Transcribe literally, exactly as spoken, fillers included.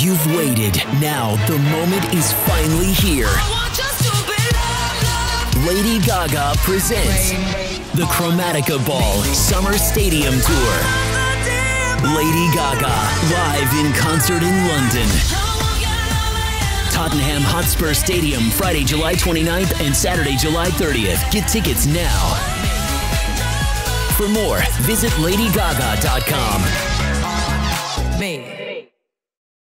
You've waited. Now the moment is finally here. Lady Gaga presents the Chromatica Ball Summer Stadium Tour. Lady Gaga, live in concert in London. Tottenham Hotspur Stadium, Friday, July twenty-ninth and Saturday, July thirtieth. Get tickets now. For more, visit lady gaga dot com.